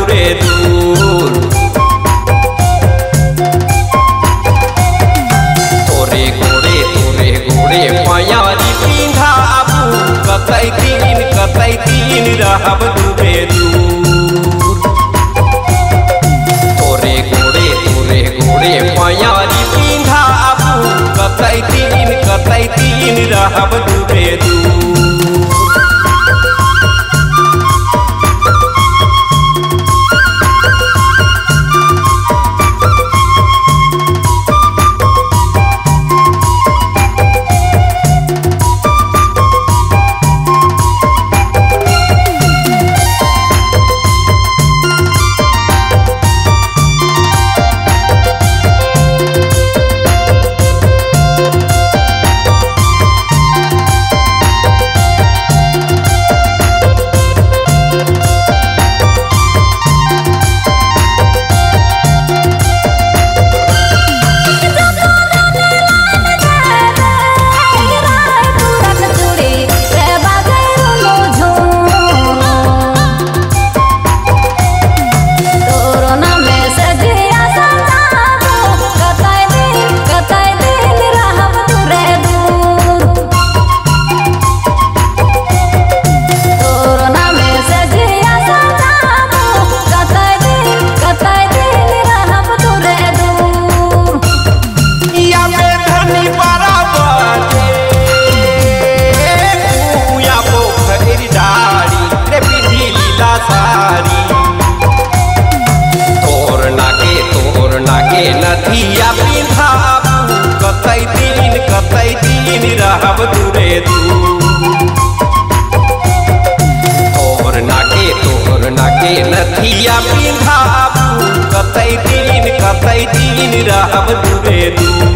दूरे दूर तोरे गोरे पायारी पिंधा आबू कतई तीन रहब दूरे दूर तोरे गोरे पायारी पिंधा आबू कतई तीन रहब दूरे दूर नथिया पिंधा आबू कतई तीन रहब दूरे दूर तोर नाके नथिया पिंधा आबू कतई तीन रहब दूरे दूर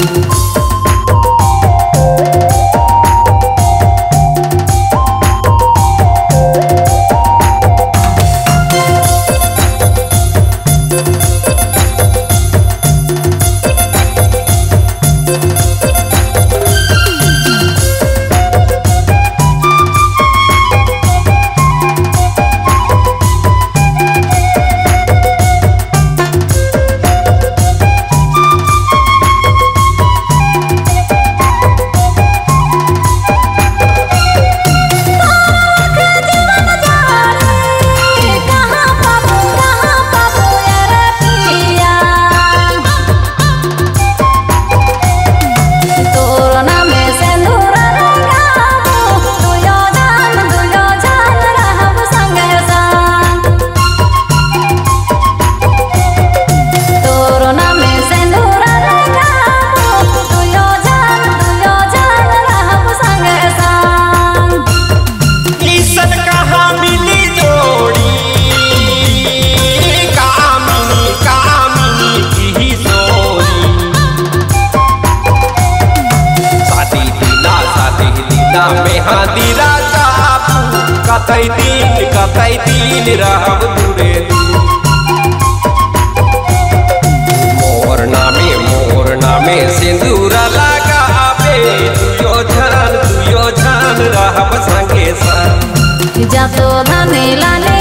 मेहंदी राजा कतई तीन रहब दूरे दूर मोर नामे सिंदूर लगाबे दुयो झन रहब संगे संग जब तो धने लाले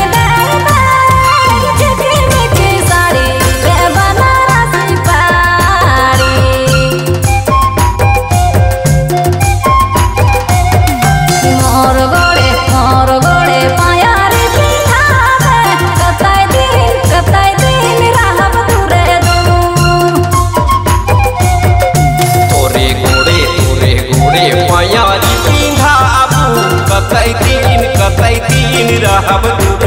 कतई तीन रहब दूरे